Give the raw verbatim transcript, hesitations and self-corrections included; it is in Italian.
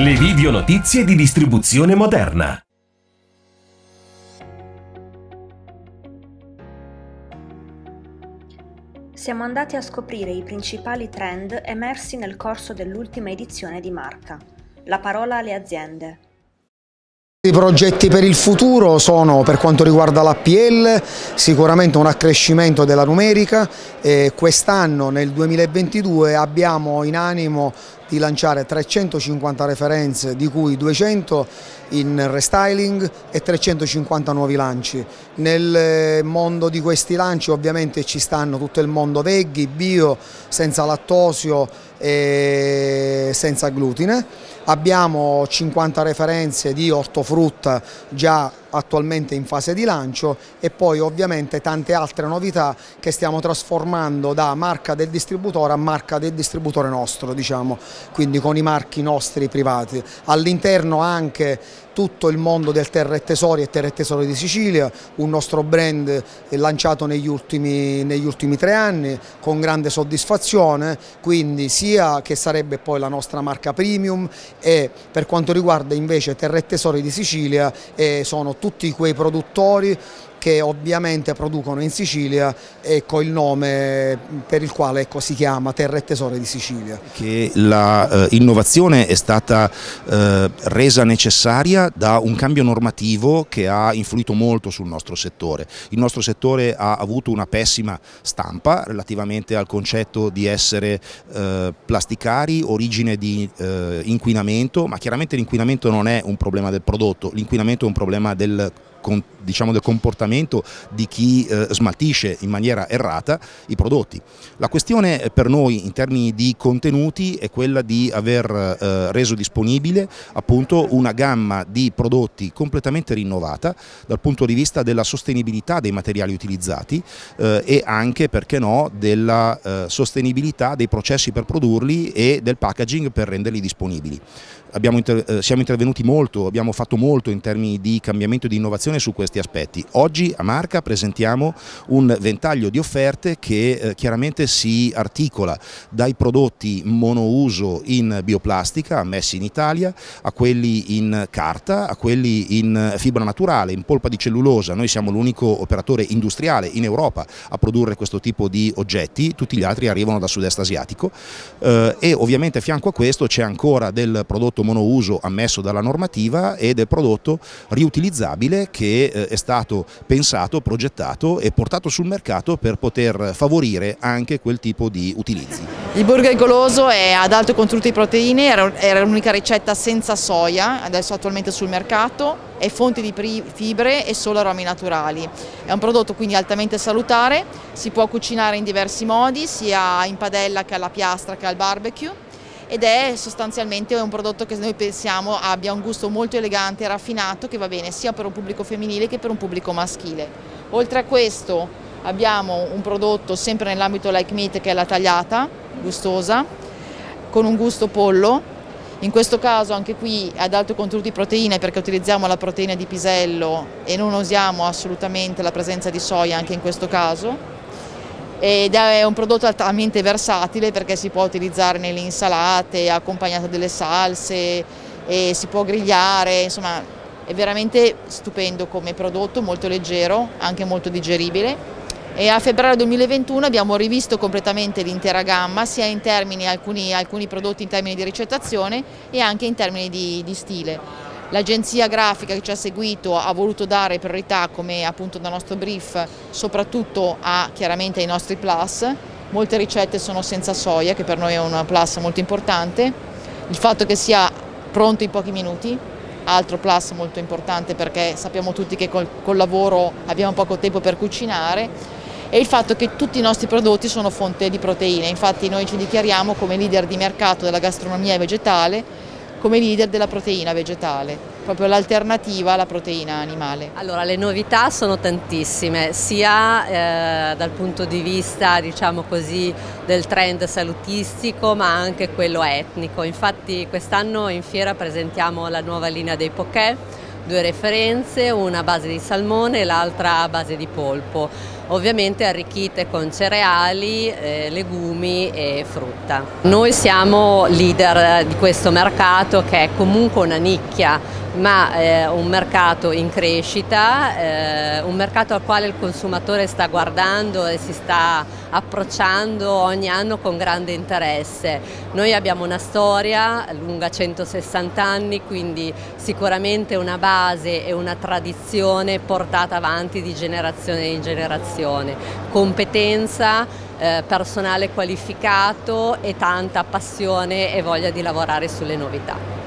Le video notizie di distribuzione moderna. Siamo andati a scoprire i principali trend emersi nel corso dell'ultima edizione di Marca. La parola alle aziende. I progetti per il futuro sono, per quanto riguarda l'A P L, sicuramente un accrescimento della numerica. Quest'anno, nel duemilaventidue, abbiamo in animo di lanciare trecentocinquanta referenze, di cui duecento in restyling e trecentocinquanta nuovi lanci. Nel mondo di questi lanci ovviamente ci stanno tutto il mondo veggie, bio, senza lattosio e senza glutine. Abbiamo cinquanta referenze di ortofrutta già attualmente in fase di lancio e poi ovviamente tante altre novità che stiamo trasformando da marca del distributore a marca del distributore nostro, diciamo, quindi con i marchi nostri privati. All'interno anche tutto il mondo del Terra e Tesori e Terra e Tesori di Sicilia, un nostro brand lanciato negli ultimi, negli ultimi tre anni con grande soddisfazione, quindi sia che sarebbe poi la nostra marca premium, e per quanto riguarda invece Terra e Tesori di Sicilia eh, sono tutti quei produttori che ovviamente producono in Sicilia, ecco il nome per il quale ecco, si chiama Terra e Tesori di Sicilia. Che l'innovazione eh, è stata eh, resa necessaria da un cambio normativo che ha influito molto sul nostro settore. Il nostro settore ha avuto una pessima stampa relativamente al concetto di essere eh, plasticari, origine di eh, inquinamento, ma chiaramente l'inquinamento non è un problema del prodotto, l'inquinamento è un problema del diciamo del comportamento di chi eh, smaltisce in maniera errata i prodotti. La questione per noi in termini di contenuti è quella di aver eh, reso disponibile appunto una gamma di prodotti completamente rinnovata dal punto di vista della sostenibilità dei materiali utilizzati eh, e anche, perché no, della eh, sostenibilità dei processi per produrli e del packaging per renderli disponibili. Abbiamo inter eh, siamo intervenuti molto, abbiamo fatto molto in termini di cambiamento e di innovazione su questi aspetti. Oggi a Marca presentiamo un ventaglio di offerte che eh, chiaramente si articola dai prodotti monouso in bioplastica ammessi in Italia, a quelli in carta, a quelli in fibra naturale, in polpa di cellulosa. Noi siamo l'unico operatore industriale in Europa a produrre questo tipo di oggetti, tutti gli altri arrivano dal sud-est asiatico eh, e ovviamente a fianco a questo c'è ancora del prodotto monouso ammesso dalla normativa e del prodotto riutilizzabile che eh, è stato pensato, progettato e portato sul mercato per poter favorire anche quel tipo di utilizzi. Il burger goloso è ad alto contenuto di proteine, era l'unica ricetta senza soia, adesso attualmente sul mercato, è fonte di fibre e solo aromi naturali. È un prodotto quindi altamente salutare, si può cucinare in diversi modi, sia in padella che alla piastra che al barbecue, ed è sostanzialmente un prodotto che noi pensiamo abbia un gusto molto elegante e raffinato che va bene sia per un pubblico femminile che per un pubblico maschile. Oltre a questo abbiamo un prodotto sempre nell'ambito like meat che è la tagliata, gustosa, con un gusto pollo. In questo caso anche qui ad alto contenuto di proteine perché utilizziamo la proteina di pisello e non usiamo assolutamente la presenza di soia anche in questo caso. Ed è un prodotto altamente versatile perché si può utilizzare nelle insalate, accompagnato delle salse, e si può grigliare, insomma è veramente stupendo come prodotto, molto leggero, anche molto digeribile. E a febbraio duemilaventuno abbiamo rivisto completamente l'intera gamma, sia in termini alcuni, alcuni prodotti in termini di ricettazione e anche in termini di, di stile. L'agenzia grafica che ci ha seguito ha voluto dare priorità, come appunto dal nostro brief, soprattutto a chiaramente ai nostri plus. Molte ricette sono senza soia, che per noi è un plus molto importante. Il fatto che sia pronto in pochi minuti, altro plus molto importante perché sappiamo tutti che col, col lavoro abbiamo poco tempo per cucinare, e il fatto che tutti i nostri prodotti sono fonte di proteine. Infatti noi ci dichiariamo come leader di mercato della gastronomia vegetale, come leader della proteina vegetale, proprio l'alternativa alla proteina animale. Allora, le novità sono tantissime, sia eh, dal punto di vista, diciamo così, del trend salutistico, ma anche quello etnico. Infatti quest'anno in fiera presentiamo la nuova linea dei poké, due referenze, una a base di salmone e l'altra a base di polpo. ovviamente arricchite con cereali, eh, legumi e frutta. Noi siamo leader di questo mercato, che è comunque una nicchia, ma eh, un mercato in crescita, eh, un mercato al quale il consumatore sta guardando e si sta approcciando ogni anno con grande interesse. Noi abbiamo una storia lunga centosessanta anni, quindi sicuramente una base e una tradizione portata avanti di generazione in generazione, competenza, eh, personale qualificato e tanta passione e voglia di lavorare sulle novità.